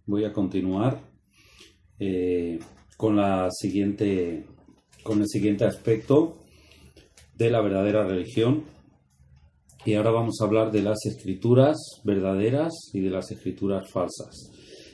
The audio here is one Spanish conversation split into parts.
voy a continuar con el siguiente aspecto de la verdadera religión. Y ahora vamos a hablar de las escrituras verdaderas y de las escrituras falsas.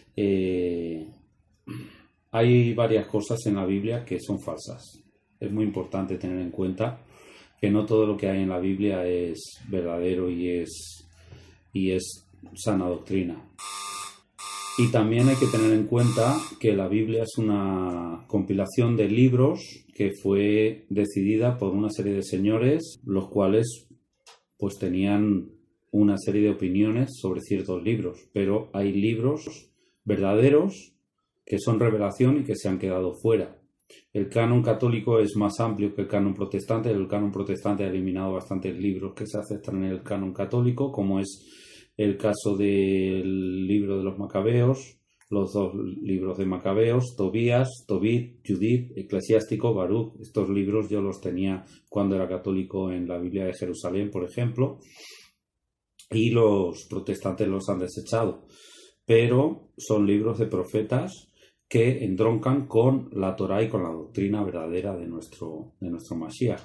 Hay varias cosas en la Biblia que son falsas. Es muy importante tener en cuenta que no todo lo que hay en la Biblia es verdadero y es sana doctrina. Y también hay que tener en cuenta que la Biblia es una compilación de libros que fue decidida por una serie de señores, los cuales pues tenían una serie de opiniones sobre ciertos libros, pero hay libros verdaderos que son revelación y que se han quedado fuera. El canon católico es más amplio que el canon protestante. El canon protestante ha eliminado bastantes libros que se aceptan en el canon católico, como es el caso del libro de los Macabeos, los dos libros de Macabeos, Tobías, Tobit, Judith, Eclesiástico, Baruch. Estos libros yo los tenía cuando era católico en la Biblia de Jerusalén, por ejemplo, y los protestantes los han desechado. Pero son libros de profetas que entroncan con la Torá y con la doctrina verdadera de nuestro Mashiach.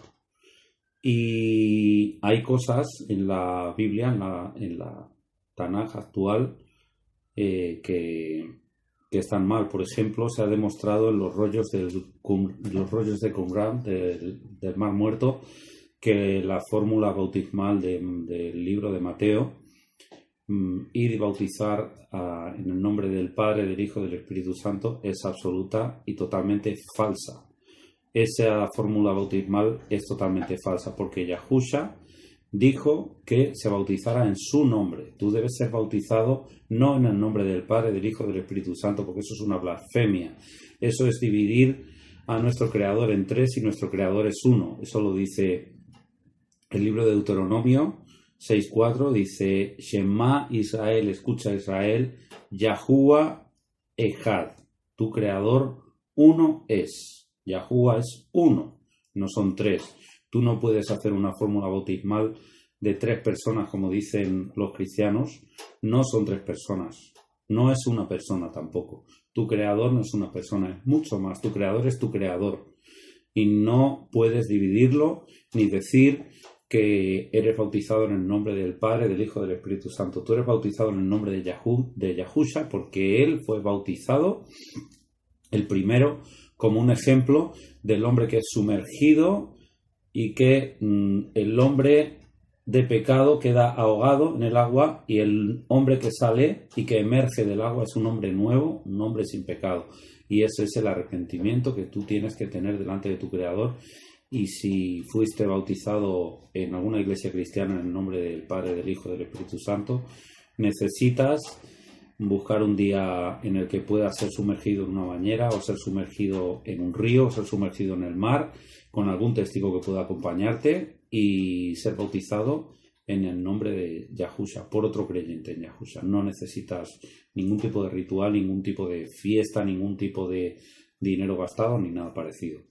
Y hay cosas en la Biblia, en la Tanaj actual, que están mal. Por ejemplo, se ha demostrado en los rollos de Qumran, del Mar Muerto, que la fórmula bautismal del libro de Mateo, ir y bautizar en el nombre del Padre, del Hijo y del Espíritu Santo, es absoluta y totalmente falsa. Esa fórmula bautismal es totalmente falsa, porque Yahusha dijo que se bautizara en su nombre. Tú debes ser bautizado no en el nombre del Padre, del Hijo y del Espíritu Santo, porque eso es una blasfemia. Eso es dividir a nuestro Creador en tres y nuestro Creador es uno. Eso lo dice el libro de Deuteronomio 6.4, dice: Shema Israel, escucha Israel, Yahuwah Echad, tu Creador uno es. Yahuwah es uno, no son tres. Tú no puedes hacer una fórmula bautismal de tres personas, como dicen los cristianos. No son tres personas, no es una persona tampoco. Tu Creador no es una persona, es mucho más. Tu Creador es tu Creador. Y no puedes dividirlo ni decir que eres bautizado en el nombre del Padre, del Hijo y del Espíritu Santo. Tú eres bautizado en el nombre de Yahusha, porque Él fue bautizado, el primero, como un ejemplo del hombre que es sumergido y que el hombre de pecado queda ahogado en el agua, y el hombre que sale y que emerge del agua es un hombre nuevo, un hombre sin pecado. Y ese es el arrepentimiento que tú tienes que tener delante de tu Creador. Y si fuiste bautizado en alguna iglesia cristiana en el nombre del Padre, del Hijo y del Espíritu Santo, necesitas buscar un día en el que puedas ser sumergido en una bañera, o ser sumergido en un río, o ser sumergido en el mar, con algún testigo que pueda acompañarte, y ser bautizado en el nombre de Yahusha, por otro creyente en Yahusha. No necesitas ningún tipo de ritual, ningún tipo de fiesta, ningún tipo de dinero gastado, ni nada parecido.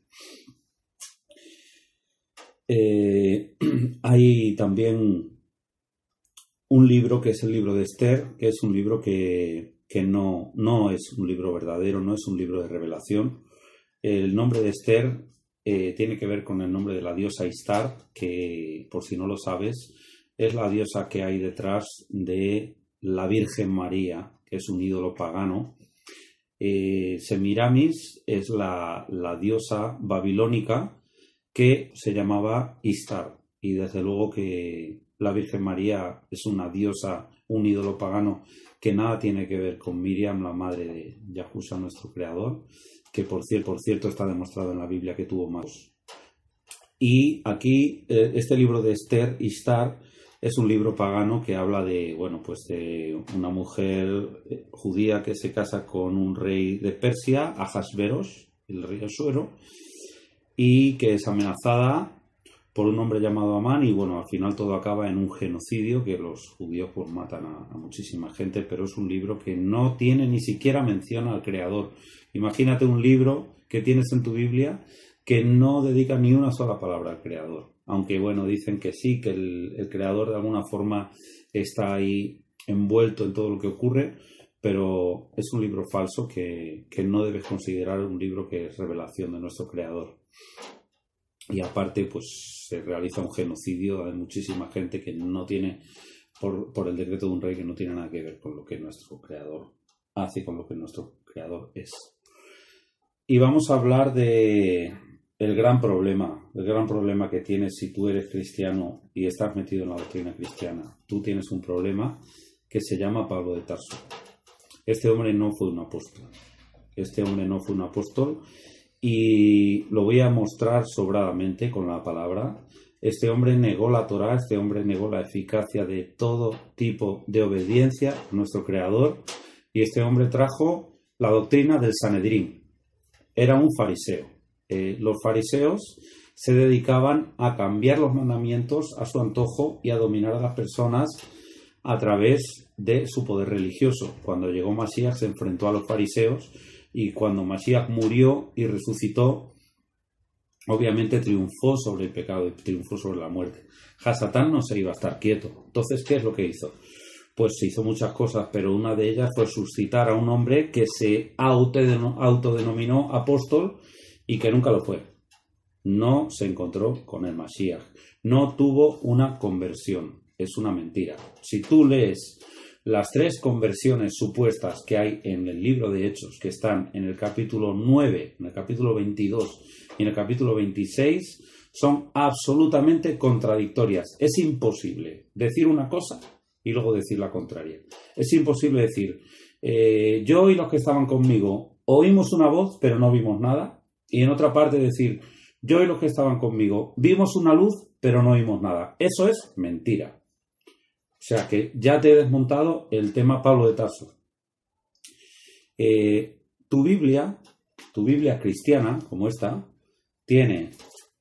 Hay también un libro que es el libro de Esther, que es un libro que no es un libro verdadero, no es un libro de revelación. El nombre de Esther tiene que ver con el nombre de la diosa Istar, que, por si no lo sabes, es la diosa que hay detrás de la Virgen María, que es un ídolo pagano. Semiramis es la diosa babilónica que se llamaba Istar, y desde luego que la Virgen María es una diosa, un ídolo pagano que nada tiene que ver con Miriam, la madre de Yahusha, nuestro Creador, que por cierto está demostrado en la Biblia que tuvo más. Y aquí este libro de Esther, Istar, es un libro pagano que habla de una mujer judía que se casa con un rey de Persia, Ahasveros, el rey Asuero, y que es amenazada por un hombre llamado Amán, y al final todo acaba en un genocidio, que los judíos pues matan a muchísima gente. Pero es un libro que no tiene ni siquiera mención al Creador. Imagínate un libro que tienes en tu Biblia que no dedica ni una sola palabra al Creador, aunque dicen que sí, que el Creador de alguna forma está ahí envuelto en todo lo que ocurre, pero es un libro falso que no debes considerar un libro que es revelación de nuestro Creador. Y aparte, pues se realiza un genocidio, hay muchísima gente que no tiene, por el decreto de un rey, que no tiene nada que ver con lo que nuestro Creador hace, con lo que nuestro Creador es. Y vamos a hablar de el gran problema que tienes si tú eres cristiano y estás metido en la doctrina cristiana. Tú tienes un problema que se llama Pablo de Tarso. Este hombre no fue un apóstol. Y lo voy a mostrar sobradamente con la palabra. Este hombre negó la Torá, este hombre negó la eficacia de todo tipo de obediencia a nuestro Creador, y este hombre trajo la doctrina del Sanedrín. Era un fariseo. Los fariseos se dedicaban a cambiar los mandamientos a su antojo y a dominar a las personas a través de su poder religioso. Cuando llegó Masías se enfrentó a los fariseos, y cuando Masías murió y resucitó, obviamente triunfó sobre el pecado y triunfó sobre la muerte. Hasatán no se iba a estar quieto. Entonces, ¿qué es lo que hizo? Pues se hizo muchas cosas, pero una de ellas fue suscitar a un hombre que se autodenominó apóstol y que nunca lo fue. No se encontró con el Masías. No tuvo una conversión. Es una mentira. Si tú lees las 3 conversiones supuestas que hay en el libro de Hechos, que están en el capítulo 9, en el capítulo 22 y en el capítulo 26, son absolutamente contradictorias. Es imposible decir una cosa y luego decir la contraria. Es imposible decir, yo y los que estaban conmigo oímos una voz pero no vimos nada, y en otra parte decir, yo y los que estaban conmigo vimos una luz pero no oímos nada. Eso es mentira. O sea que ya te he desmontado el tema Pablo de Tarso. Tu Biblia cristiana, como esta, tiene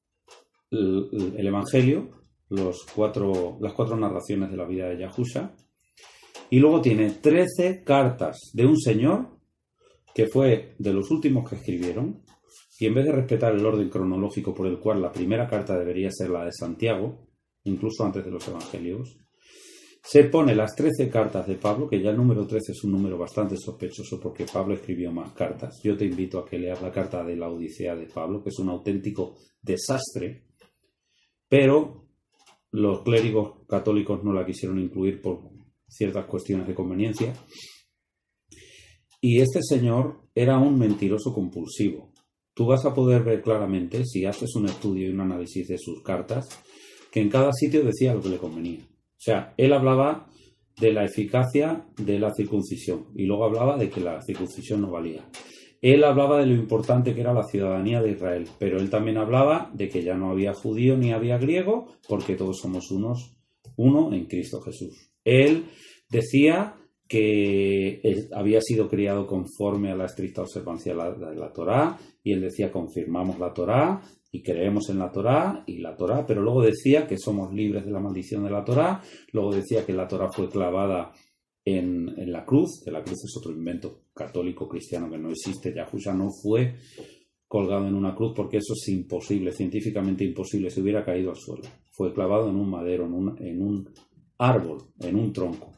el Evangelio, las 4 narraciones de la vida de Yahusha, y luego tiene 13 cartas de un señor que fue de los últimos que escribieron, y en vez de respetar el orden cronológico por el cual la primera carta debería ser la de Santiago, incluso antes de los Evangelios, se pone las 13 cartas de Pablo, que ya el número 13 es un número bastante sospechoso porque Pablo escribió más cartas. Yo te invito a que leas la carta de la Odisea de Pablo, que es un auténtico desastre, pero los clérigos católicos no la quisieron incluir por ciertas cuestiones de conveniencia. Y este señor era un mentiroso compulsivo. Tú vas a poder ver claramente, si haces un estudio y un análisis de sus cartas, que en cada sitio decía lo que le convenía. O sea, él hablaba de la eficacia de la circuncisión y luego hablaba de que la circuncisión no valía. Él hablaba de lo importante que era la ciudadanía de Israel, pero él también hablaba de que ya no había judío ni había griego porque todos somos uno en Cristo Jesús. Él decía que él había sido criado conforme a la estricta observancia de la Torá, y él decía confirmamos la Torá y creemos en la Torá y la Torá, pero luego decía que somos libres de la maldición de la Torá, luego decía que la Torá fue clavada en la cruz, que la cruz es otro invento católico cristiano que no existe. Yahusha no fue colgado en una cruz porque eso es imposible, científicamente imposible, se hubiera caído al suelo. Fue clavado en un madero, en un árbol, en un tronco.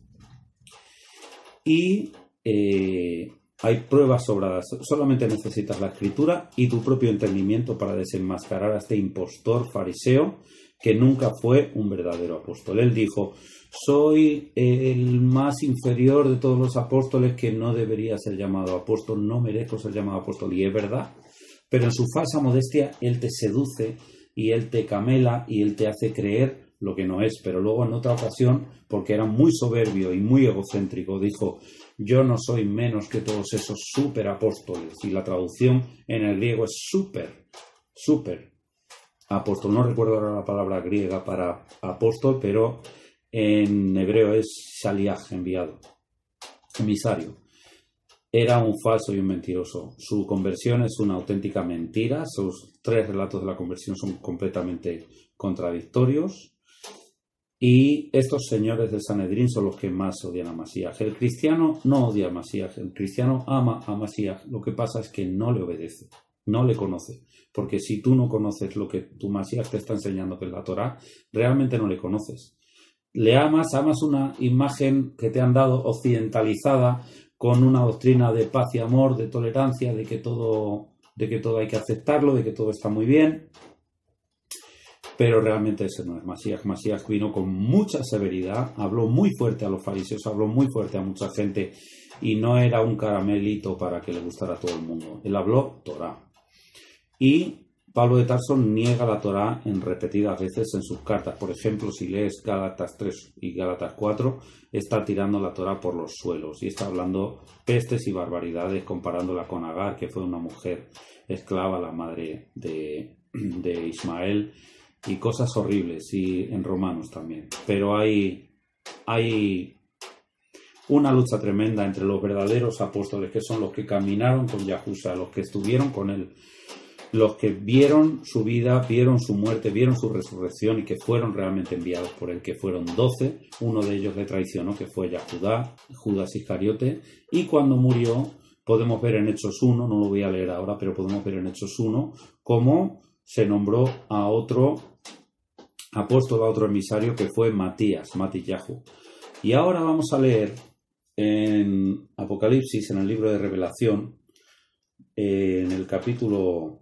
Y hay pruebas sobradas. Solamente necesitas la escritura y tu propio entendimiento para desenmascarar a este impostor fariseo que nunca fue un verdadero apóstol. Él dijo, soy el más inferior de todos los apóstoles que no debería ser llamado apóstol, no merezco ser llamado apóstol. Y es verdad, pero en su falsa modestia él te seduce y él te camela y él te hace creer lo que no es. Pero luego en otra ocasión, porque era muy soberbio y muy egocéntrico, dijo, yo no soy menos que todos esos super apóstoles. Y la traducción en el griego es super apóstol. No recuerdo ahora la palabra griega para apóstol, pero en hebreo es shaliach, enviado, emisario. Era un falso y un mentiroso. Su conversión es una auténtica mentira. Sus 3 relatos de la conversión son completamente contradictorios. Y estos señores del Sanedrín son los que más odian a Masías. El cristiano no odia a Masías, el cristiano ama a Masías. Lo que pasa es que no le obedece, no le conoce. Porque si tú no conoces lo que tu Masías te está enseñando, que es la Torá, realmente no le conoces. le amas una imagen que te han dado occidentalizada con una doctrina de paz y amor, de tolerancia, de que todo hay que aceptarlo, de que todo está muy bien. Pero realmente ese no es Masías. Masías vino con mucha severidad, habló muy fuerte a los fariseos, habló muy fuerte a mucha gente y no era un caramelito para que le gustara a todo el mundo. Él habló Torá. Y Pablo de Tarso niega la Torá en repetidas veces en sus cartas. Por ejemplo, si lees Gálatas 3 y Gálatas 4, está tirando la Torá por los suelos y está hablando pestes y barbaridades comparándola con Agar, que fue una mujer esclava, la madre de Ismael, y cosas horribles, y en Romanos también. Pero hay una lucha tremenda entre los verdaderos apóstoles, que son los que caminaron con Yahushua, los que estuvieron con él, los que vieron su vida, vieron su muerte, vieron su resurrección y que fueron realmente enviados por él, que fueron 12. Uno de ellos le traicionó, que fue Judas Iscariote, y cuando murió podemos ver en Hechos 1, no lo voy a leer ahora, pero podemos ver en Hechos 1 cómo se nombró a otro apóstol, a otro emisario, que fue Matillahu. Y ahora vamos a leer en Apocalipsis, en el libro de Revelación, en el capítulo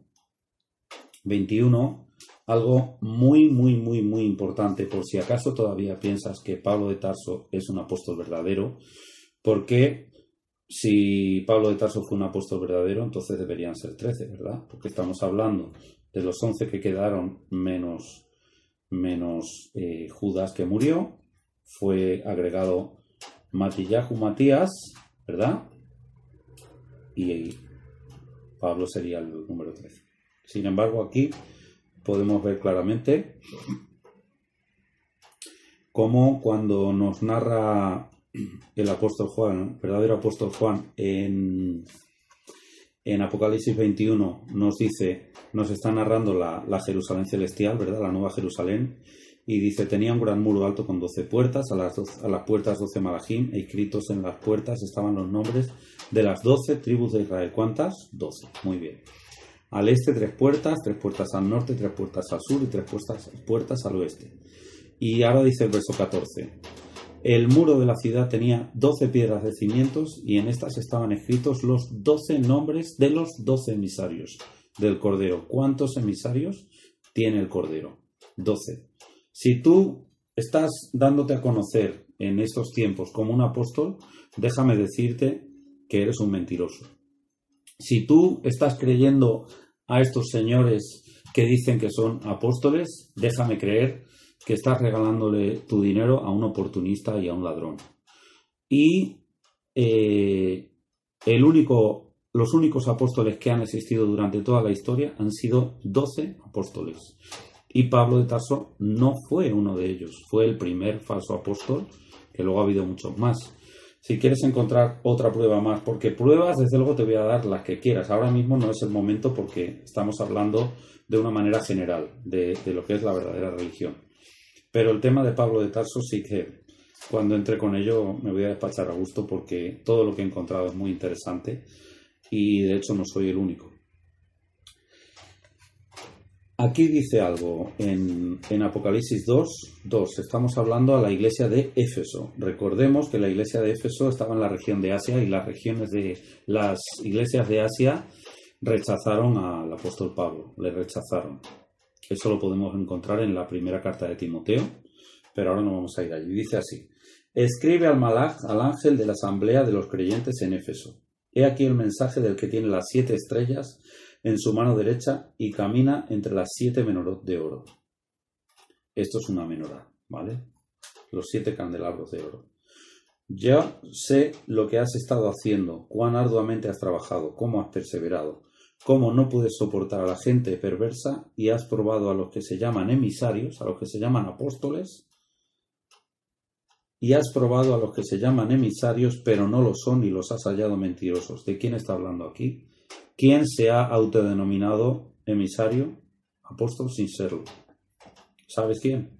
21, algo muy, muy, muy, muy importante, por si acaso todavía piensas que Pablo de Tarso es un apóstol verdadero, porque si Pablo de Tarso fue un apóstol verdadero, entonces deberían ser 13, ¿verdad? Porque estamos hablando de los 11 que quedaron menos Judas, que murió. Fue agregado Matillahu, Matías, ¿verdad? Y Pablo sería el número 13. Sin embargo, aquí podemos ver claramente cómo cuando nos narra el apóstol Juan, el verdadero apóstol Juan, en Apocalipsis 21 nos está narrando la Jerusalén celestial, ¿verdad? La nueva Jerusalén, y dice: tenía un gran muro alto con 12 puertas, a las puertas 12 malajim, e escritos en las puertas estaban los nombres de las 12 tribus de Israel. ¿Cuántas? 12. Muy bien. Al este 3 puertas al norte, 3 puertas al sur y 3 puertas al oeste. Y ahora dice el verso 14: el muro de la ciudad tenía 12 piedras de cimientos y en estas estaban escritos los 12 nombres de los 12 emisarios del Cordero. ¿Cuántos emisarios tiene el Cordero? 12. Si tú estás dándote a conocer en estos tiempos como un apóstol, déjame decirte que eres un mentiroso. Si tú estás creyendo a estos señores que dicen que son apóstoles, déjame creer que estás regalándole tu dinero a un oportunista y a un ladrón. Y los únicos apóstoles que han existido durante toda la historia han sido 12 apóstoles. Y Pablo de Tarso no fue uno de ellos, fue el primer falso apóstol, que luego ha habido muchos más. Si quieres encontrar otra prueba más, porque pruebas desde luego te voy a dar las que quieras. Ahora mismo no es el momento porque estamos hablando de una manera general de lo que es la verdadera religión. Pero el tema de Pablo de Tarso sí que cuando entre con ello me voy a despachar a gusto, porque todo lo que he encontrado es muy interesante y de hecho no soy el único. Aquí dice algo en Apocalipsis 2, estamos hablando a la iglesia de Éfeso. Recordemos que la iglesia de Éfeso estaba en la región de Asia y las iglesias de Asia rechazaron al apóstol Pablo, le rechazaron. Eso lo podemos encontrar en la primera carta de Timoteo, pero ahora no vamos a ir allí. Dice así: escribe al Malaj, al ángel de la asamblea de los creyentes en Éfeso. He aquí el mensaje del que tiene las 7 estrellas en su mano derecha y camina entre las 7 menorot de oro. Esto es una menorá, ¿vale? Los 7 candelabros de oro. Ya sé lo que has estado haciendo, cuán arduamente has trabajado, cómo has perseverado, cómo no puedes soportar a la gente perversa y has probado a los que se llaman emisarios, a los que se llaman apóstoles, y has probado a los que se llaman emisarios, pero no lo son y los has hallado mentirosos. ¿De quién está hablando aquí? ¿Quién se ha autodenominado emisario? Apóstol sin serlo. ¿Sabes quién?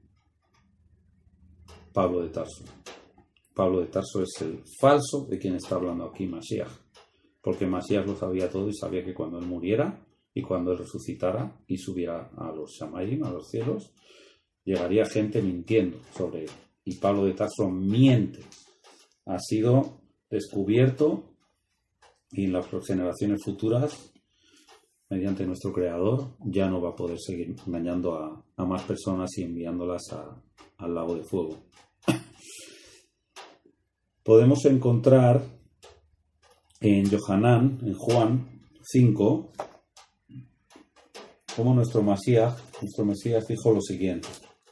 Pablo de Tarso. Pablo de Tarso es el falso de quien está hablando aquí Masías. Porque Masías lo sabía todo y sabía que cuando él muriera y cuando él resucitara y subiera a los Shamayim, a los cielos, llegaría gente mintiendo sobre él. y Pablo de Tarso miente. Ha sido descubierto y en las generaciones futuras, mediante nuestro Creador, ya no va a poder seguir engañando a más personas y enviándolas al lago de fuego. Podemos encontrar en Yohanan, en Juan 5, como nuestro Mesías dijo lo siguiente.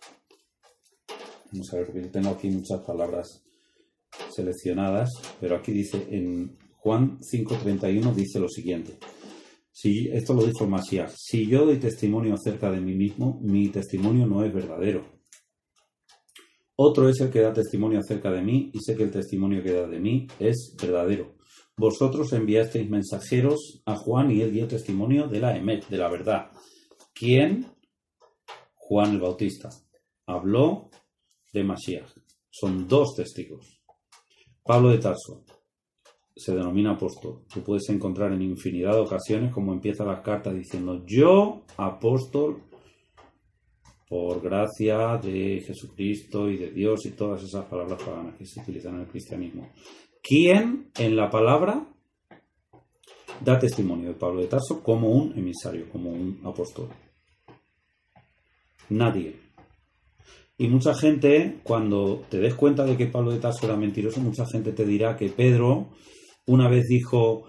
Vamos a ver, porque tengo aquí muchas palabras seleccionadas, pero aquí dice, en Juan 5:31 dice lo siguiente. Esto lo dijo el Mesías: si yo doy testimonio acerca de mí mismo, mi testimonio no es verdadero. Otro es el que da testimonio acerca de mí, y sé que el testimonio que da de mí es verdadero. Vosotros enviasteis mensajeros a Juan y él dio testimonio de la Emet, de la verdad. ¿Quién? Juan el Bautista. Habló de Mashiach. Son dos testigos. Pablo de Tarso se denomina apóstol. Tú puedes encontrar en infinidad de ocasiones como empieza las cartas diciendo: yo, apóstol, por gracia de Jesucristo y de Dios, y todas esas palabras paganas que se utilizan en el cristianismo. ¿Quién en la palabra da testimonio de Pablo de Tarso como un emisario, como un apóstol? Nadie. Y mucha gente, cuando te des cuenta de que Pablo de Tarso era mentiroso, mucha gente te dirá que Pedro una vez dijo: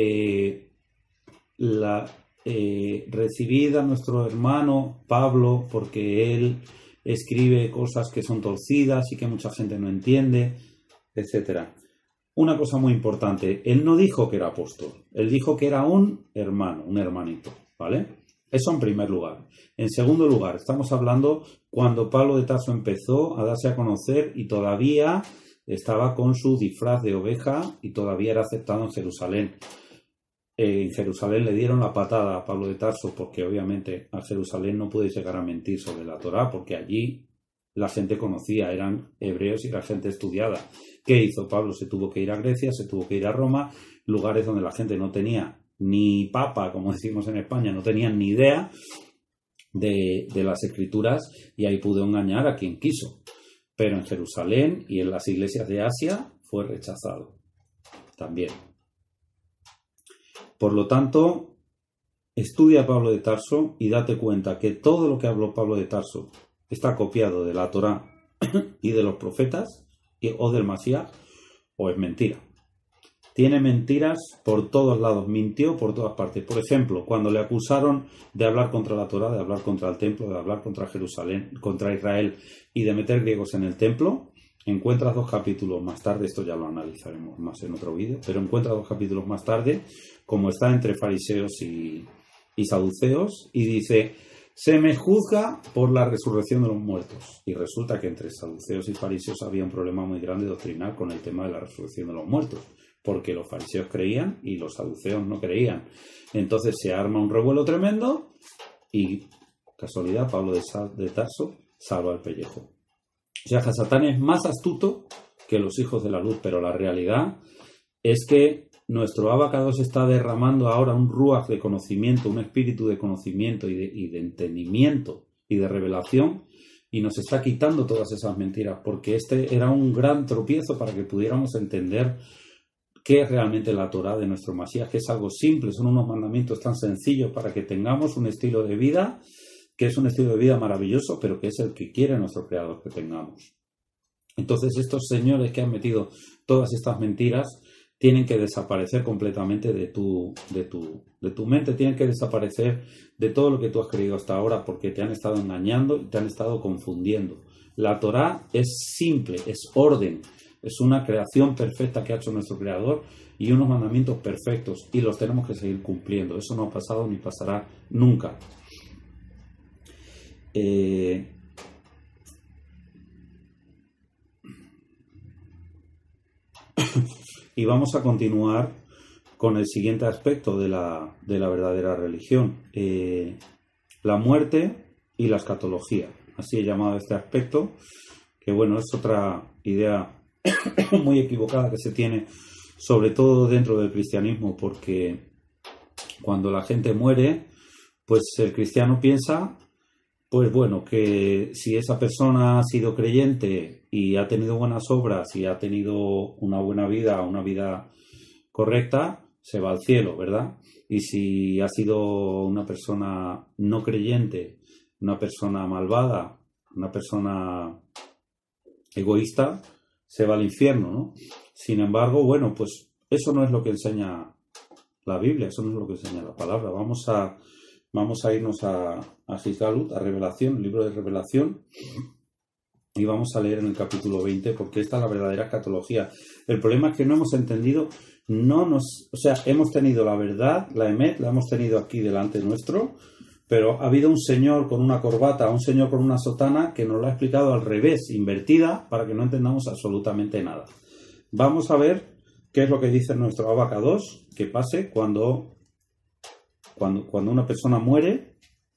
recibid a nuestro hermano Pablo porque él escribe cosas que son torcidas y que mucha gente no entiende, etcétera. Una cosa muy importante, él no dijo que era apóstol, él dijo que era un hermano, un hermanito, ¿vale? Eso en primer lugar. En segundo lugar, estamos hablando cuando Pablo de Tarso empezó a darse a conocer y todavía estaba con su disfraz de oveja y todavía era aceptado en Jerusalén. En Jerusalén le dieron la patada a Pablo de Tarso porque obviamente a Jerusalén no puede llegar a mentir sobre la Torá porque allí la gente conocía, eran hebreos y la gente estudiada. ¿Qué hizo Pablo? Se tuvo que ir a Grecia, se tuvo que ir a Roma, lugares donde la gente no tenía ni papa, como decimos en España, no tenían ni idea de las escrituras, y ahí pudo engañar a quien quiso. Pero en Jerusalén y en las iglesias de Asia fue rechazado también. Por lo tanto, estudia a Pablo de Tarso y date cuenta que todo lo que habló Pablo de Tarso está copiado de la Torá y de los profetas o del Mashiach, o es mentira. Tiene mentiras por todos lados, mintió por todas partes. Por ejemplo, cuando le acusaron de hablar contra la Torá, de hablar contra el templo, de hablar contra Jerusalén, contra Israel y de meter griegos en el templo, encuentras 2 capítulos más tarde, esto ya lo analizaremos más en otro vídeo, pero encuentras 2 capítulos más tarde, como está entre fariseos y saduceos, y dice: se me juzga por la resurrección de los muertos. Y resulta que entre saduceos y fariseos había un problema muy grande doctrinal con el tema de la resurrección de los muertos, porque los fariseos creían y los saduceos no creían. Entonces se arma un revuelo tremendo y, casualidad, Pablo de Tarso salva el pellejo. O sea, que Satán es más astuto que los hijos de la luz, pero la realidad es que nuestro Abacados está derramando ahora un ruaj de conocimiento, un espíritu de conocimiento y de entendimiento y de revelación, y nos está quitando todas esas mentiras, porque este era un gran tropiezo para que pudiéramos entender qué es realmente la Torá de nuestro Mashiach, que es algo simple, son unos mandamientos tan sencillos para que tengamos un estilo de vida, que es un estilo de vida maravilloso, pero que es el que quiere nuestro Creador que tengamos. Entonces estos señores que han metido todas estas mentiras tienen que desaparecer completamente de tu mente, tienen que desaparecer de todo lo que tú has creído hasta ahora, porque te han estado engañando y te han estado confundiendo. La Torá es simple, es orden, es una creación perfecta que ha hecho nuestro Creador y unos mandamientos perfectos, y los tenemos que seguir cumpliendo. Eso no ha pasado ni pasará nunca. Y vamos a continuar con el siguiente aspecto de la verdadera religión, la muerte y la escatología. Así he llamado este aspecto, que bueno, es otra idea muy equivocada que se tiene, sobre todo dentro del cristianismo, porque cuando la gente muere, pues el cristiano piensa pues bueno, que si esa persona ha sido creyente y ha tenido buenas obras y ha tenido una buena vida, una vida correcta, se va al cielo, ¿verdad? Y si ha sido una persona no creyente, una persona malvada, una persona egoísta, se va al infierno, ¿no? Sin embargo, bueno, pues eso no es lo que enseña la Biblia, eso no es lo que enseña la palabra. Vamos a irnos a Gizgalut, a Revelación, el libro de Revelación, y vamos a leer en el capítulo 20, porque esta es la verdadera escatología. El problema es que no hemos entendido, hemos tenido la verdad, la emet, la hemos tenido aquí delante nuestro, pero ha habido un señor con una corbata, un señor con una sotana que nos lo ha explicado al revés, invertida, para que no entendamos absolutamente nada. Vamos a ver qué es lo que dice nuestro Abacados, que pase cuando una persona muere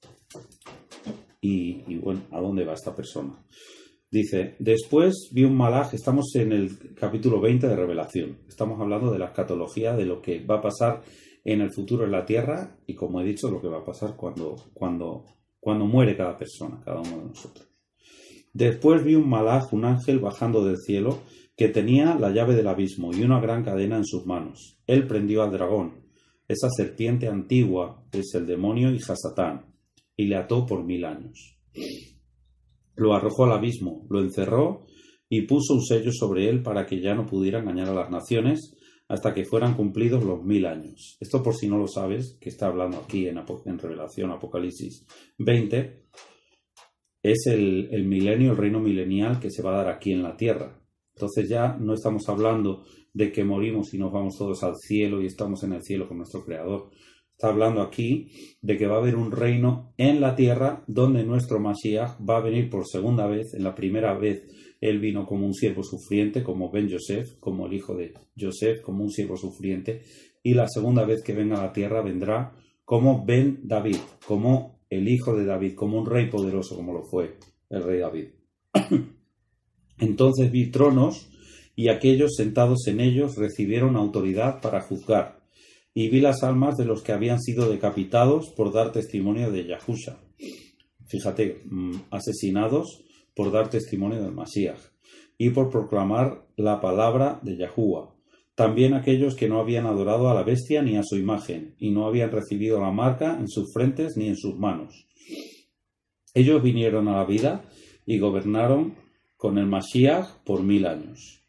y bueno, ¿a dónde va esta persona? Dice, después vi un malaj, estamos en el capítulo 20 de Revelación, estamos hablando de la escatología, de lo que va a pasar en el futuro en la tierra y, como he dicho, lo que va a pasar cuando muere cada persona, cada uno de nosotros. Después vi un malaj, un ángel bajando del cielo, que tenía la llave del abismo y una gran cadena en sus manos. Él prendió al dragón, esa serpiente antigua es el demonio y Hasatán, y le ató por 1000 años. Lo arrojó al abismo, lo encerró y puso un sello sobre él para que ya no pudiera engañar a las naciones hasta que fueran cumplidos los 1000 años. Esto, por si no lo sabes, que está hablando aquí en Revelación, Apocalipsis 20, es el milenio, el reino milenial que se va a dar aquí en la tierra. Entonces ya no estamos hablando de que morimos y nos vamos todos al cielo y estamos en el cielo con nuestro Creador. Está hablando aquí de que va a haber un reino en la tierra donde nuestro Mashiach va a venir por segunda vez. En la primera vez él vino como un siervo sufriente, como Ben Yosef, como el hijo de Yosef, como un siervo sufriente. Y la segunda vez que venga a la tierra vendrá como Ben David, como el hijo de David, como un rey poderoso, como lo fue el rey David. Entonces vi tronos y aquellos sentados en ellos recibieron autoridad para juzgar. Y vi las almas de los que habían sido decapitados por dar testimonio de Yahusha. Fíjate, asesinados por dar testimonio del Mashiach y por proclamar la palabra de Yahuwah. También aquellos que no habían adorado a la bestia ni a su imagen y no habían recibido la marca en sus frentes ni en sus manos. Ellos vinieron a la vida y gobernaron con el Mashiach por 1000 años.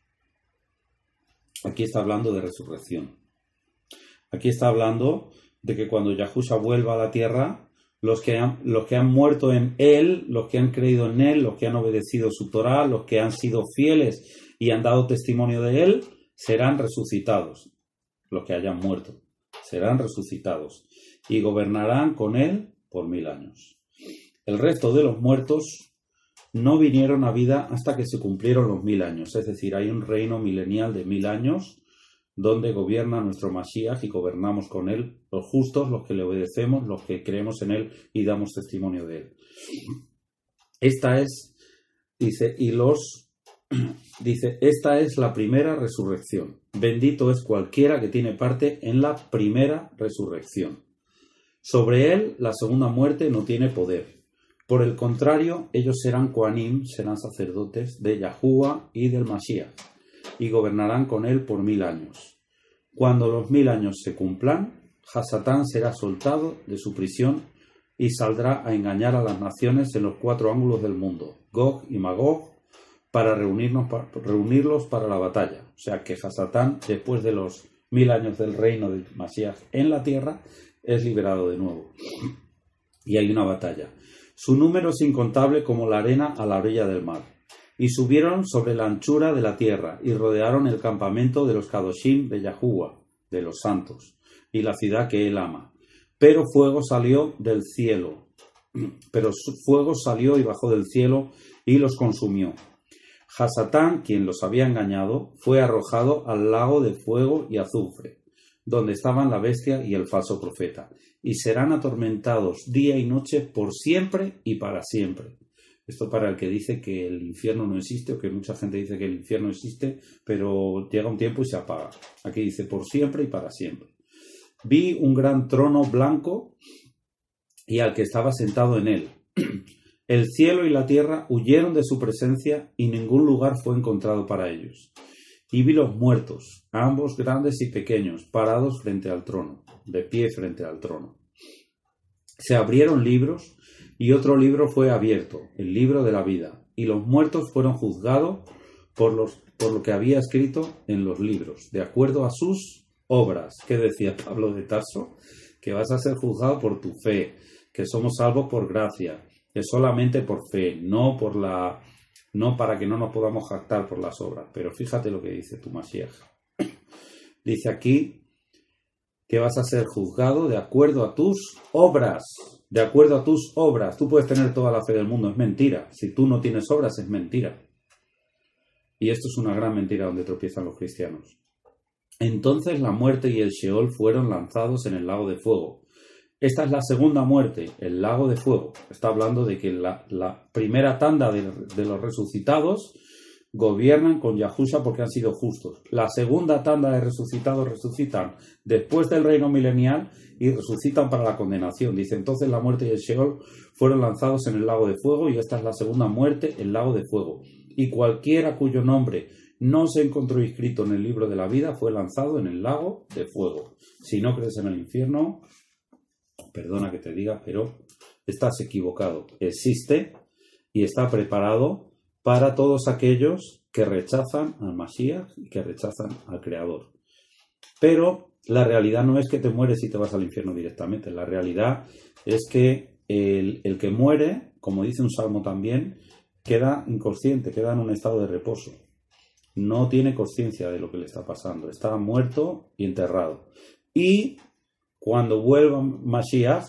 Aquí está hablando de resurrección. Aquí está hablando de que cuando Yahusha vuelva a la tierra, los que han muerto en él, los que han creído en él, los que han obedecido su Torah, los que han sido fieles y han dado testimonio de él, serán resucitados. Los que hayan muerto serán resucitados y gobernarán con él por 1000 años. El resto de los muertos no vinieron a vida hasta que se cumplieron los 1000 años. Es decir, hay un reino milenial de 1000 años donde gobierna nuestro Mashiach y gobernamos con él, los justos, los que le obedecemos, los que creemos en él y damos testimonio de él. Esta es la primera resurrección. Bendito es cualquiera que tiene parte en la primera resurrección. Sobre él, la segunda muerte no tiene poder. Por el contrario, ellos serán Kohanim, serán sacerdotes de Yahuwah y del Mashiach, y gobernarán con él por 1000 años. Cuando los 1000 años se cumplan, Hasatán será soltado de su prisión y saldrá a engañar a las naciones en los 4 ángulos del mundo, Gog y Magog, para reunirlos para la batalla. O sea que Hasatán, después de los 1000 años del reino de Mashiach en la tierra, es liberado de nuevo. Y hay una batalla. Su número es incontable como la arena a la orilla del mar. Y subieron sobre la anchura de la tierra y rodearon el campamento de los Kadoshim de Yahuwah, de los santos, y la ciudad que él ama. Pero fuego salió del cielo. Pero fuego salió y bajó del cielo y los consumió. Hasatán, quien los había engañado, fue arrojado al lago de fuego y azufre, donde estaban la bestia y el falso profeta, y serán atormentados día y noche por siempre y para siempre. Esto para el que dice que el infierno no existe, o que mucha gente dice que el infierno existe, pero llega un tiempo y se apaga. Aquí dice por siempre y para siempre. Vi un gran trono blanco y al que estaba sentado en él. El cielo y la tierra huyeron de su presencia y ningún lugar fue encontrado para ellos. Y vi los muertos, ambos grandes y pequeños, parados frente al trono, de pie frente al trono. Se abrieron libros y otro libro fue abierto, el libro de la vida, y los muertos fueron juzgados por lo que había escrito en los libros, de acuerdo a sus obras. ¿Qué decía Pablo de Tarso? Que vas a ser juzgado por tu fe, que somos salvos por gracia, que solamente por fe, no para que no nos podamos jactar por las obras. Pero fíjate lo que dice tu Mashiach. Dice aquí que vas a ser juzgado de acuerdo a tus obras. De acuerdo a tus obras. Tú puedes tener toda la fe del mundo, es mentira. Si tú no tienes obras, es mentira. Y esto es una gran mentira donde tropiezan los cristianos. Entonces la muerte y el Sheol fueron lanzados en el lago de fuego. Esta es la segunda muerte, el lago de fuego. Está hablando de que la primera tanda de los resucitados gobiernan con Yahusha porque han sido justos. La segunda tanda de resucitados resucitan después del reino milenial y resucitan para la condenación. Dice, entonces la muerte y el Sheol fueron lanzados en el lago de fuego y esta es la segunda muerte, el lago de fuego. Y cualquiera cuyo nombre no se encontró inscrito en el libro de la vida fue lanzado en el lago de fuego. Si no crees en el infierno, perdona que te diga, pero estás equivocado. Existe y está preparado para todos aquellos que rechazan al Mashiach y que rechazan al Creador. Pero la realidad no es que te mueres y te vas al infierno directamente. La realidad es que el que muere, como dice un salmo también, queda inconsciente, queda en un estado de reposo. No tiene conciencia de lo que le está pasando. Está muerto y enterrado. Y cuando vuelva Mashiach,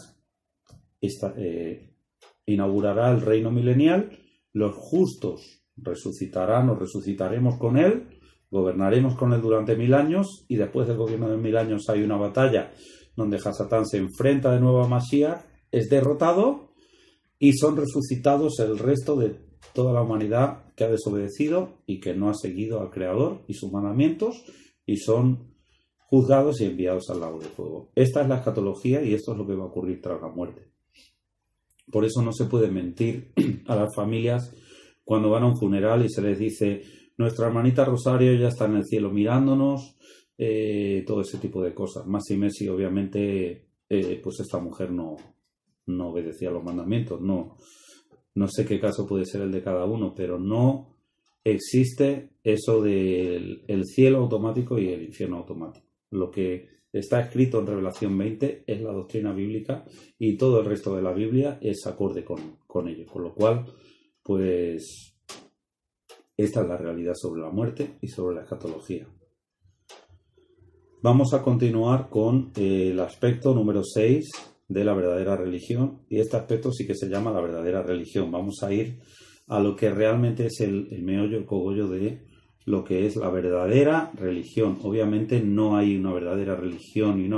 inaugurará el reino milenial. Los justos resucitarán o resucitaremos con él, gobernaremos con él durante 1000 años y después del gobierno de 1000 años hay una batalla donde Hasatán se enfrenta de nuevo a Mashiach, es derrotado y son resucitados el resto de toda la humanidad que ha desobedecido y que no ha seguido al Creador y sus mandamientos y son juzgados y enviados al lago de fuego. Esta es la escatología y esto es lo que va a ocurrir tras la muerte. Por eso no se puede mentir a las familias cuando van a un funeral y se les dice nuestra hermanita Rosario ya está en el cielo mirándonos, todo ese tipo de cosas. Masi Messi, obviamente, pues esta mujer no obedecía los mandamientos. No sé qué caso puede ser el de cada uno, pero no existe eso del cielo automático y el infierno automático. Lo que está escrito en Revelación 20 es la doctrina bíblica y todo el resto de la Biblia es acorde con ello. Con lo cual, pues, esta es la realidad sobre la muerte y sobre la escatología. Vamos a continuar con el aspecto número 6 de la verdadera religión y este aspecto sí que se llama la verdadera religión. Vamos a ir a lo que realmente es el meollo, el cogollo de lo que es la verdadera religión. Obviamente no hay una verdadera religión y no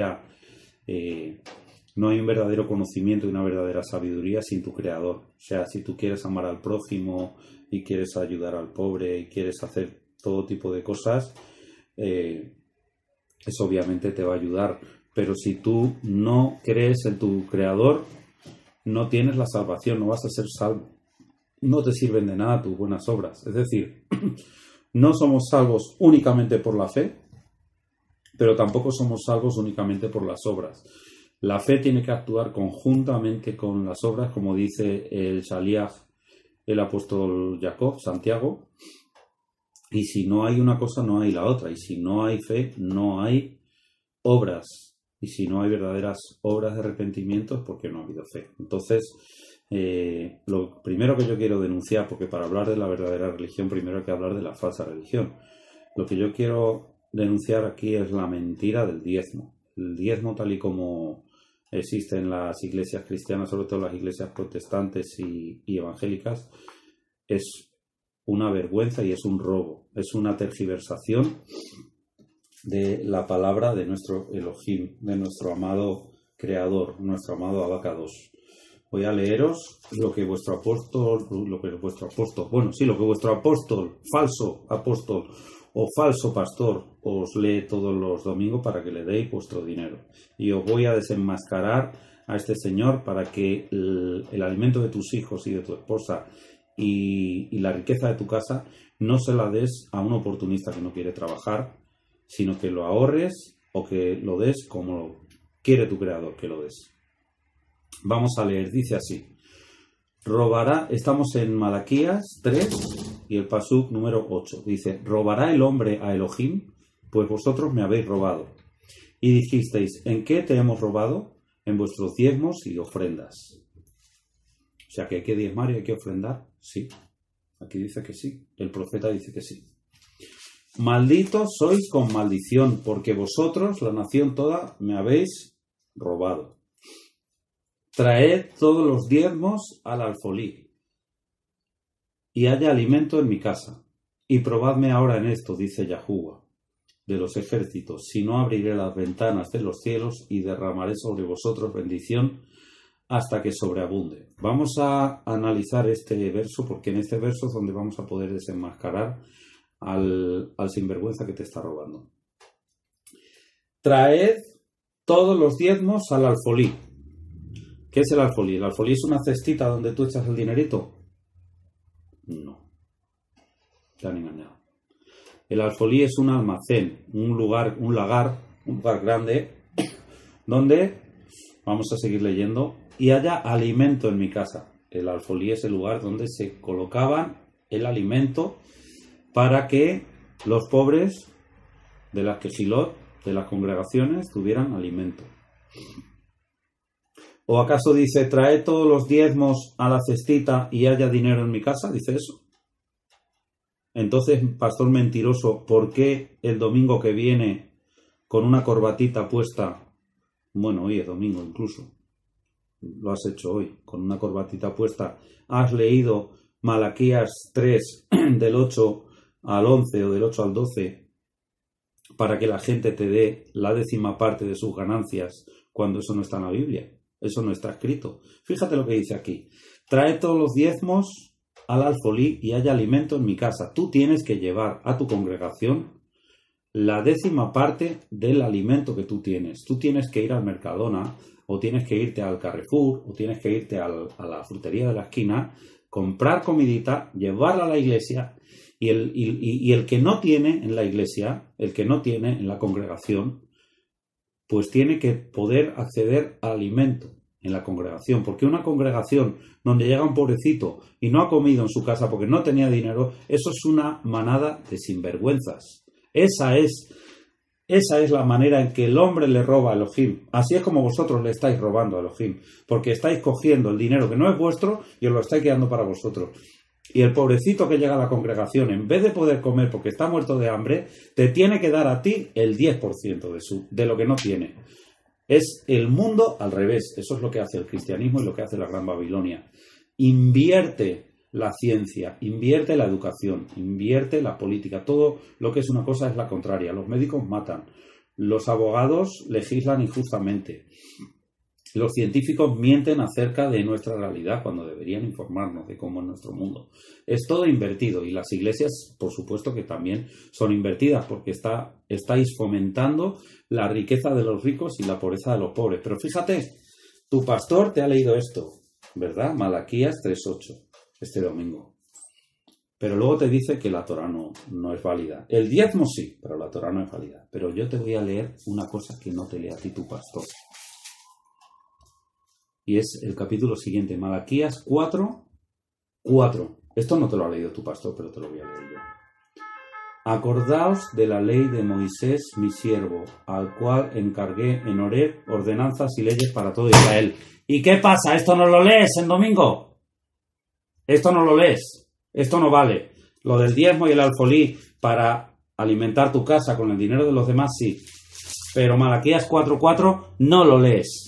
hay un verdadero conocimiento y una verdadera sabiduría sin tu Creador. O sea, si tú quieres amar al prójimo y quieres ayudar al pobre y quieres hacer todo tipo de cosas, eso obviamente te va a ayudar. Pero si tú no crees en tu Creador, no tienes la salvación, no vas a ser salvo. No te sirven de nada tus buenas obras. Es decir, no somos salvos únicamente por la fe, pero tampoco somos salvos únicamente por las obras. La fe tiene que actuar conjuntamente con las obras, como dice el Shaliach, el apóstol Jacob, Santiago. Y si no hay una cosa, no hay la otra. Y si no hay fe, no hay obras. Y si no hay verdaderas obras de arrepentimiento es porque no ha habido fe. Entonces, lo primero que yo quiero denunciar, porque para hablar de la verdadera religión primero hay que hablar de la falsa religión. Lo que yo quiero denunciar aquí es la mentira del diezmo. El diezmo tal y como existe en las iglesias cristianas, sobre todo las iglesias protestantes y evangélicas, es una vergüenza y es un robo. Es una tergiversación de la palabra de nuestro Elohim, de nuestro amado Creador, nuestro amado Abacados. Voy a leeros lo que vuestro apóstol, falso apóstol o falso pastor os lee todos los domingos para que le deis vuestro dinero. Y os voy a desenmascarar a este señor para que el alimento de tus hijos y de tu esposa y la riqueza de tu casa no se la des a un oportunista que no quiere trabajar, sino que lo ahorres o que lo des como quiere tu creador que lo des. Vamos a leer, dice así: robará, estamos en Malaquías 3 y el pasuk número 8, dice: robará el hombre a Elohim, pues vosotros me habéis robado. Y dijisteis: ¿en qué te hemos robado? En vuestros diezmos y ofrendas. O sea que hay que diezmar y hay que ofrendar. Sí, aquí dice que sí, el profeta dice que sí. Malditos sois con maldición, porque vosotros, la nación toda, me habéis robado. Traed todos los diezmos al alfolí, y haya alimento en mi casa. Y probadme ahora en esto, dice Yahuwah de los ejércitos, si no abriré las ventanas de los cielos y derramaré sobre vosotros bendición hasta que sobreabunde. Vamos a analizar este verso, porque en este verso es donde vamos a poder desenmascarar al sinvergüenza que te está robando. Traed todos los diezmos al alfolí. ¿Qué es el alfolí? ¿El alfolí es una cestita donde tú echas el dinerito? No. Te han engañado. El alfolí es un almacén, un lugar grande, donde, vamos a seguir leyendo, y haya alimento en mi casa. El alfolí es el lugar donde se colocaban el alimento para que los pobres de las quejilot, de las congregaciones, tuvieran alimento. ¿O acaso dice: trae todos los diezmos a la cestita y haya dinero en mi casa? ¿Dice eso? Entonces, pastor mentiroso, ¿por qué el domingo que viene con una corbatita puesta? Bueno, hoy es domingo incluso. Lo has hecho hoy, con una corbatita puesta. Has leído Malaquías 3 del 8 al 11 o del 8 al 12 para que la gente te dé la 10ª parte de sus ganancias, cuando eso no está en la Biblia. Eso no está escrito. Fíjate lo que dice aquí. Trae todos los diezmos al alfolí y haya alimento en mi casa. Tú tienes que llevar a tu congregación la 10ª parte del alimento que tú tienes. Tú tienes que ir al Mercadona, o tienes que irte al Carrefour, o tienes que irte a la frutería de la esquina, comprar comidita, llevarla a la iglesia, y el que no tiene en la iglesia, el que no tiene en la congregación, pues tiene que poder acceder al alimento en la congregación, porque una congregación donde llega un pobrecito y no ha comido en su casa porque no tenía dinero, eso es una manada de sinvergüenzas. Esa es la manera en que el hombre le roba a Elohim. Así es como vosotros le estáis robando a Elohim, porque estáis cogiendo el dinero que no es vuestro y os lo estáis quedando para vosotros. Y el pobrecito que llega a la congregación, en vez de poder comer porque está muerto de hambre, te tiene que dar a ti el 10% de lo que no tiene. Es el mundo al revés. Eso es lo que hace el cristianismo y lo que hace la Gran Babilonia. Invierte la ciencia, invierte la educación, invierte la política. Todo lo que es una cosa es la contraria. Los médicos matan, los abogados legislan injustamente, los científicos mienten acerca de nuestra realidad cuando deberían informarnos de cómo es nuestro mundo. Es todo invertido, y las iglesias, por supuesto que también son invertidas, porque estáis fomentando la riqueza de los ricos y la pobreza de los pobres. Pero fíjate, tu pastor te ha leído esto, ¿verdad? Malaquías 3:8, este domingo. Pero luego te dice que la Torá no es válida. El diezmo sí, pero la Torá no es válida. Pero yo te voy a leer una cosa que no te lee a ti tu pastor. Y es el capítulo siguiente, Malaquías 4:4. Esto no te lo ha leído tu pastor, pero te lo voy a leer yo. Acordaos de la ley de Moisés, mi siervo, al cual encargué en Horeb ordenanzas y leyes para todo Israel. ¿Y qué pasa? ¿Esto no lo lees en domingo? Esto no lo lees. Esto no vale. Lo del diezmo y el alfolí para alimentar tu casa con el dinero de los demás, sí. Pero Malaquías 4:4 no lo lees.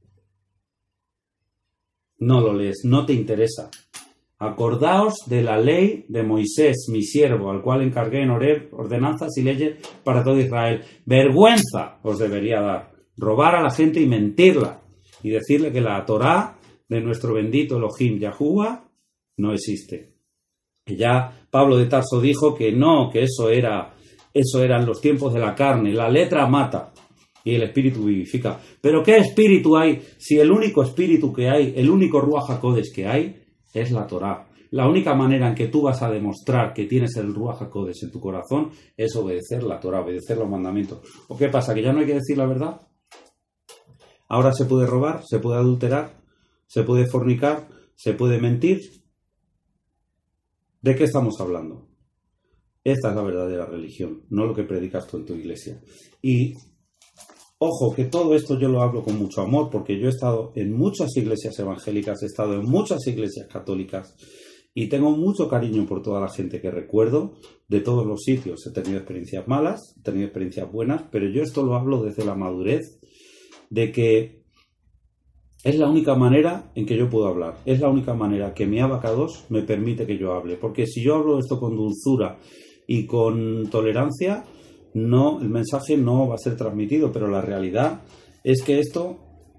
No lo lees, no te interesa. Acordaos de la ley de Moisés, mi siervo, al cual encargué en Horeb ordenanzas y leyes para todo Israel. Vergüenza os debería dar robar a la gente y mentirla y decirle que la Torá de nuestro bendito Elohim Yahuwah no existe. Que ya Pablo de Tarso dijo que no, que eso eran los tiempos de la carne, la letra mata. y el espíritu vivifica. ¿Pero qué espíritu hay si el único espíritu que hay, el único Ruach HaKodesh que hay, es la Torá? La única manera en que tú vas a demostrar que tienes el Ruach HaKodesh en tu corazón es obedecer la Torá, obedecer los mandamientos. ¿O qué pasa? ¿Que ya no hay que decir la verdad? Ahora se puede robar, se puede adulterar, se puede fornicar, se puede mentir. ¿De qué estamos hablando? Esta es la verdadera religión, no lo que predicas tú en tu iglesia. Y ojo, que todo esto yo lo hablo con mucho amor, porque yo he estado en muchas iglesias evangélicas, he estado en muchas iglesias católicas y tengo mucho cariño por toda la gente que recuerdo de todos los sitios. He tenido experiencias malas, he tenido experiencias buenas, pero yo esto lo hablo desde la madurez de que es la única manera en que yo puedo hablar. Es la única manera que mi abacados me permite que yo hable. Porque si yo hablo esto con dulzura y con tolerancia, no, el mensaje no va a ser transmitido. Pero la realidad es que esto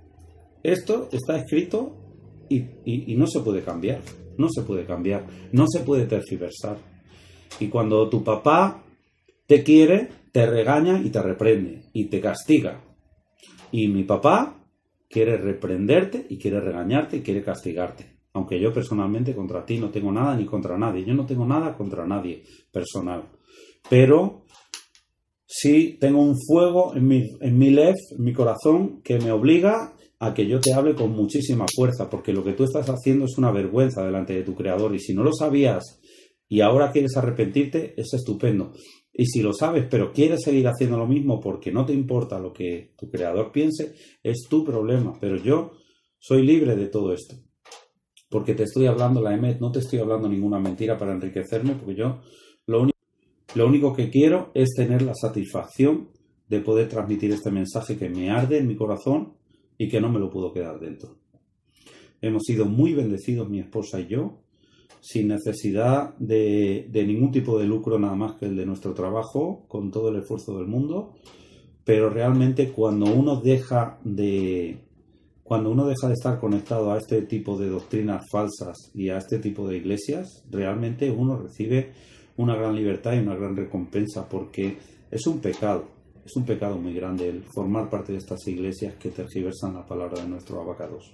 está escrito y no se puede cambiar. No se puede cambiar. No se puede tergiversar. Y cuando tu papá te quiere, te regaña y te reprende y te castiga. Y mi papá quiere reprenderte y quiere regañarte y quiere castigarte. Aunque yo personalmente contra ti no tengo nada ni contra nadie. Yo no tengo nada contra nadie personal. Pero sí tengo un fuego en mi lev, en mi corazón, que me obliga a que yo te hable con muchísima fuerza. Porque lo que tú estás haciendo es una vergüenza delante de tu Creador. Y si no lo sabías y ahora quieres arrepentirte, es estupendo. Y si lo sabes, pero quieres seguir haciendo lo mismo porque no te importa lo que tu Creador piense, es tu problema. Pero yo soy libre de todo esto. Porque te estoy hablando la emet, no te estoy hablando ninguna mentira para enriquecerme, porque yo lo único que quiero es tener la satisfacción de poder transmitir este mensaje que me arde en mi corazón y que no me lo puedo quedar dentro. Hemos sido muy bendecidos, mi esposa y yo, sin necesidad de ningún tipo de lucro nada más que el de nuestro trabajo, con todo el esfuerzo del mundo, pero realmente cuando uno deja de estar conectado a este tipo de doctrinas falsas y a este tipo de iglesias, realmente uno recibe una gran libertad y una gran recompensa, porque es un pecado muy grande el formar parte de estas iglesias que tergiversan la palabra de nuestro abacados.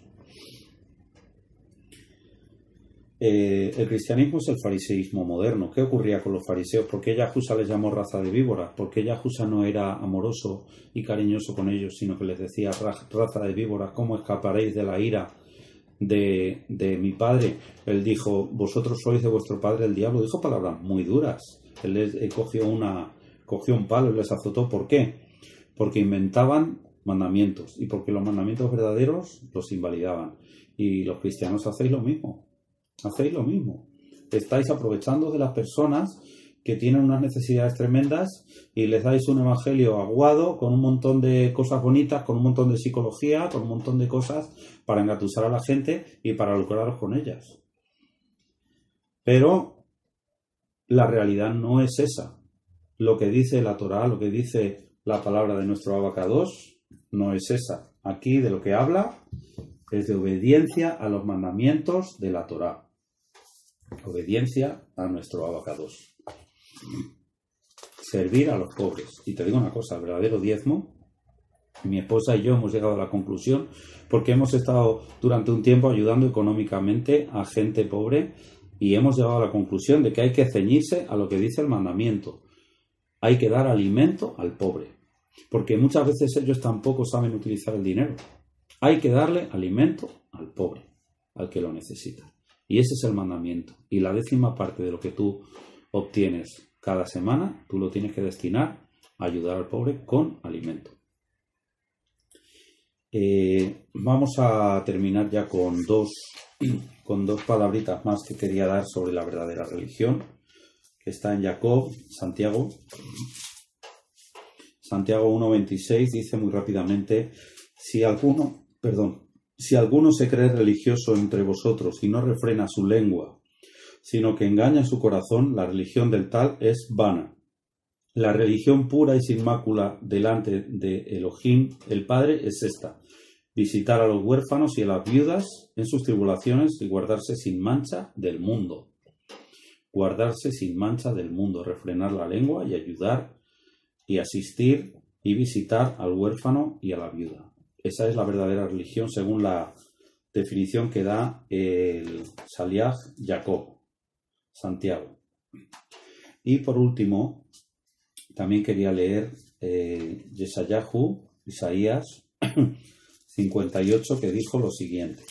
El cristianismo es el fariseísmo moderno. ¿Qué ocurría con los fariseos? ¿Por qué Yahushua les llamó raza de víboras? ¿Por qué Yahushua no era amoroso y cariñoso con ellos, sino que les decía raza de víboras? ¿Cómo escaparéis de la ira de mi padre? Él dijo, vosotros sois de vuestro padre el diablo. Dijo palabras muy duras. Él cogió un palo y les azotó. ¿Por qué? Porque inventaban mandamientos y porque los mandamientos verdaderos los invalidaban. Y los cristianos hacéis lo mismo. Hacéis lo mismo. Estáis aprovechando de las personas que tienen unas necesidades tremendas y les dais un evangelio aguado con un montón de cosas bonitas, con un montón de psicología, con un montón de cosas para engatusar a la gente y para lucraros con ellas. Pero la realidad no es esa. Lo que dice la Torá, lo que dice la palabra de nuestro abacados, no es esa. Aquí de lo que habla es de obediencia a los mandamientos de la Torá. Obediencia a nuestro abacados. Servir a los pobres. Y te digo una cosa, el verdadero diezmo, mi esposa y yo hemos llegado a la conclusión, porque hemos estado durante un tiempo ayudando económicamente a gente pobre, y hemos llegado a la conclusión de que hay que ceñirse a lo que dice el mandamiento. Hay que dar alimento al pobre, porque muchas veces ellos tampoco saben utilizar el dinero. Hay que darle alimento al pobre, al que lo necesita. Y ese es el mandamiento. Y la 10ª parte de lo que tú obtienes cada semana, tú lo tienes que destinar a ayudar al pobre con alimento. Vamos a terminar ya con dos palabritas más que quería dar sobre la verdadera religión, que está en Santiago 1:26, dice muy rápidamente, si alguno se cree religioso entre vosotros y no refrena su lengua, sino que engaña su corazón, la religión del tal es vana. La religión pura y sin mácula delante de Elohim, el Padre, es esta: visitar a los huérfanos y a las viudas en sus tribulaciones y guardarse sin mancha del mundo. Guardarse sin mancha del mundo, refrenar la lengua y ayudar y asistir y visitar al huérfano y a la viuda. Esa es la verdadera religión según la definición que da el Shaliach Jacob, Santiago. Y por último, también quería leer Yeshayahu, Isaías 58, que dijo lo siguiente.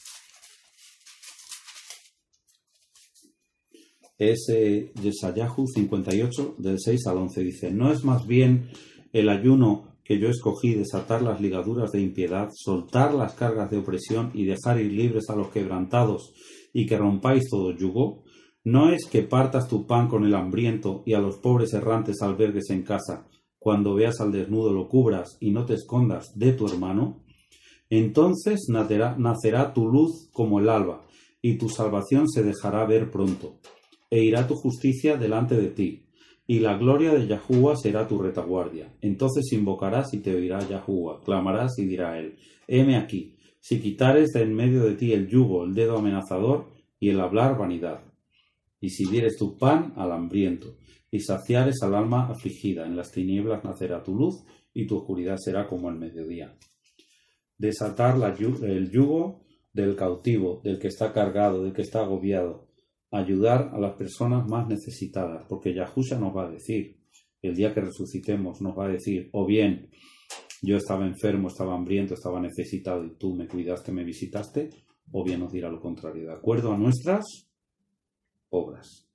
Es Yeshayahu 58, del 6 al 11. Dice: ¿No es más bien el ayuno que yo escogí desatar las ligaduras de impiedad, soltar las cargas de opresión y dejar ir libres a los quebrantados y que rompáis todo yugo? ¿No es que partas tu pan con el hambriento y a los pobres errantes albergues en casa? Cuando veas al desnudo lo cubras y no te escondas de tu hermano. Entonces nacerá tu luz como el alba y tu salvación se dejará ver pronto. E irá tu justicia delante de ti, y la gloria de Yahuwah será tu retaguardia. Entonces invocarás y te oirá Yahuwah, clamarás y dirá él: heme aquí. Si quitares de en medio de ti el yugo, el dedo amenazador y el hablar vanidad. Y si dieres tu pan al hambriento, y saciares al alma afligida, en las tinieblas nacerá tu luz, y tu oscuridad será como el mediodía. Desatar el yugo del cautivo, del que está cargado, del que está agobiado. Ayudar a las personas más necesitadas, porque Yahushua nos va a decir, el día que resucitemos, nos va a decir, o bien yo estaba enfermo, estaba hambriento, estaba necesitado y tú me cuidaste, me visitaste, o bien nos dirá lo contrario, de acuerdo a nuestras obras.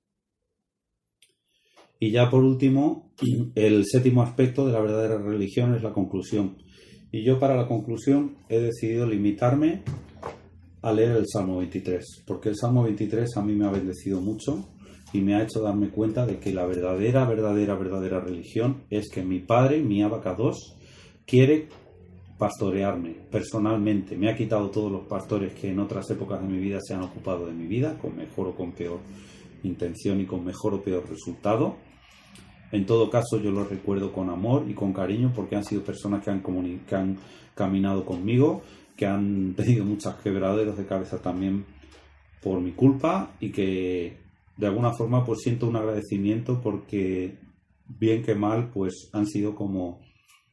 Y ya por último, el séptimo aspecto de la verdadera religión es la conclusión. Y yo para la conclusión he decidido limitarme a leer el Salmo 23, porque el Salmo 23 a mí me ha bendecido mucho y me ha hecho darme cuenta de que la verdadera religión es que mi padre, mi Abacados, quiere pastorearme personalmente. Me ha quitado todos los pastores que en otras épocas de mi vida se han ocupado de mi vida, con mejor o con peor intención y con mejor o peor resultado. En todo caso, yo los recuerdo con amor y con cariño porque han sido personas que han caminado conmigo, que han tenido muchas quebraderos de cabeza también por mi culpa y que de alguna forma pues siento un agradecimiento porque bien que mal pues han sido como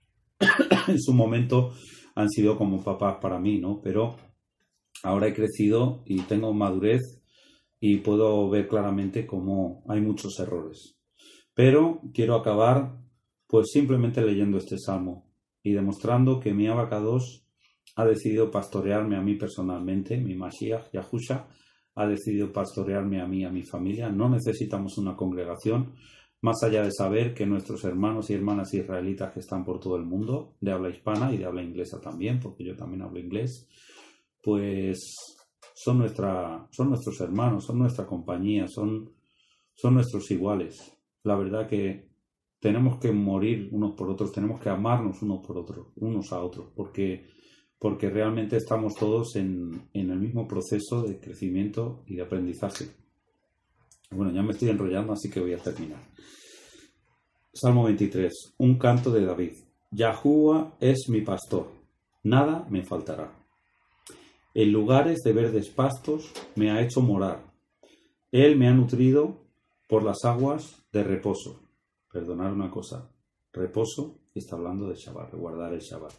en su momento han sido como papás para mí, ¿no? Pero ahora he crecido y tengo madurez y puedo ver claramente cómo hay muchos errores. Pero quiero acabar pues simplemente leyendo este salmo y demostrando que mi Abacados ha decidido pastorearme a mí personalmente, mi Mashiach, Yahushua, ha decidido pastorearme a mí y a mi familia. No necesitamos una congregación, más allá de saber que nuestros hermanos y hermanas israelitas que están por todo el mundo, de habla hispana y de habla inglesa también, porque yo también hablo inglés, pues son nuestros hermanos, son nuestra compañía, son nuestros iguales. La verdad que tenemos que morir unos por otros, tenemos que amarnos unos a otros, porque realmente estamos todos en el mismo proceso de crecimiento y de aprendizaje. Bueno, ya me estoy enrollando, así que voy a terminar. Salmo 23, un canto de David. Yahuwah es mi pastor, nada me faltará. En lugares de verdes pastos me ha hecho morar. Él me ha nutrido por las aguas de reposo. Perdonad una cosa, reposo está hablando de Shabbat, de guardar el Shabbat.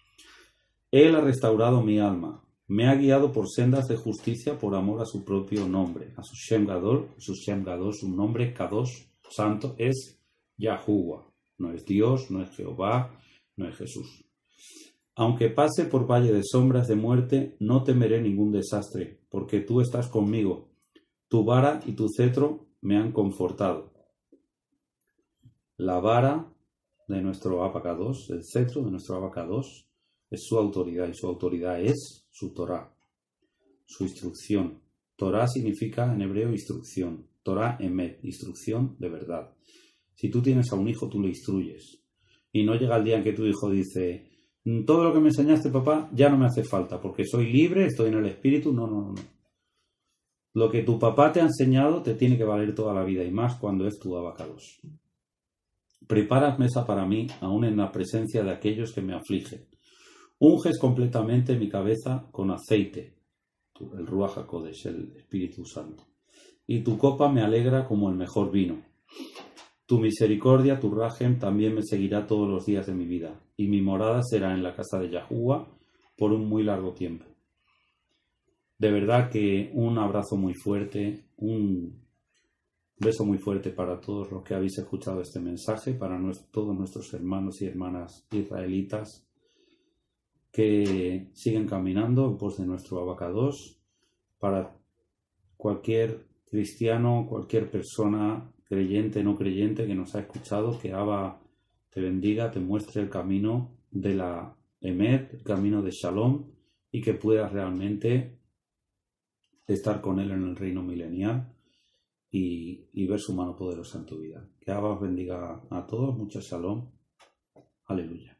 Él ha restaurado mi alma, me ha guiado por sendas de justicia por amor a su propio nombre, a su Shem Gadol, su nombre Kadosh, santo, es Yahuwah. No es Dios, no es Jehová, no es Jesús. Aunque pase por valle de sombras de muerte, no temeré ningún desastre, porque tú estás conmigo. Tu vara y tu cetro me han confortado. La vara de nuestro Abacados, el cetro de nuestro Abacados, es su autoridad, y su autoridad es su Torah, su instrucción. Torah significa en hebreo instrucción. Torah emet, instrucción de verdad. Si tú tienes a un hijo, tú le instruyes. Y no llega el día en que tu hijo dice: todo lo que me enseñaste, papá, ya no me hace falta, porque soy libre, estoy en el espíritu. No. Lo que tu papá te ha enseñado te tiene que valer toda la vida, y más cuando es tu Abacados. Preparas mesa para mí, aún en la presencia de aquellos que me afligen. Unges completamente mi cabeza con aceite, el Ruach HaKodesh, el Espíritu Santo, y tu copa me alegra como el mejor vino. Tu misericordia, tu rajem, también me seguirá todos los días de mi vida, y mi morada será en la casa de Yahuwah por un muy largo tiempo. De verdad que un abrazo muy fuerte, un beso muy fuerte para todos los que habéis escuchado este mensaje, para todos nuestros hermanos y hermanas israelitas que siguen caminando en pos de nuestro Abacados, para cualquier cristiano, cualquier persona creyente, no creyente que nos ha escuchado, que Abba te bendiga, te muestre el camino de la Emet, el camino de Shalom, y que puedas realmente estar con él en el reino milenial y ver su mano poderosa en tu vida. Que Abba os bendiga a todos, mucho Shalom. Aleluya.